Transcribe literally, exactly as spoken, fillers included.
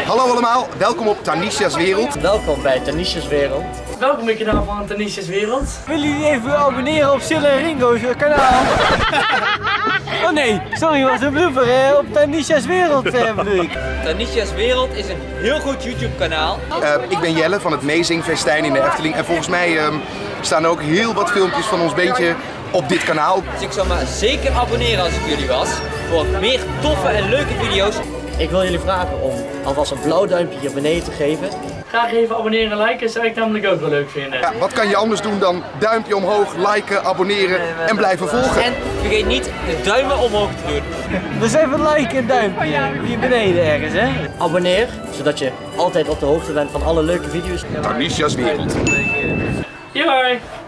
Hallo allemaal, welkom op Tanisha's Wereld. Welkom bij Tanisha's Wereld. Welkom bij het kanaal van Tanisha's Wereld. Willen jullie even abonneren op Silla en Ringo's kanaal? Oh nee, sorry, was een blooper hè? Op Tanisha's Wereld eh, bedoel ik. Tanisha's Wereld is een heel goed YouTube kanaal. Uh, ik ben Jelle van het Meezingfestijn in de Efteling en volgens mij um, staan ook heel wat filmpjes van ons beentje op dit kanaal. Dus ik zou maar zeker abonneren als ik jullie was, voor meer toffe en leuke video's. Ik wil jullie vragen om alvast een blauw duimpje hier beneden te geven. Graag even abonneren en liken, zou ik namelijk ook wel leuk vinden. Ja, wat kan je anders doen dan duimpje omhoog, liken, abonneren en blijven volgen. En vergeet niet de duimen omhoog te doen. Dus even like en duimpje hier beneden ergens hè. Abonneer, zodat je altijd op de hoogte bent van alle leuke video's. Tanisha's Wereld. Hoi!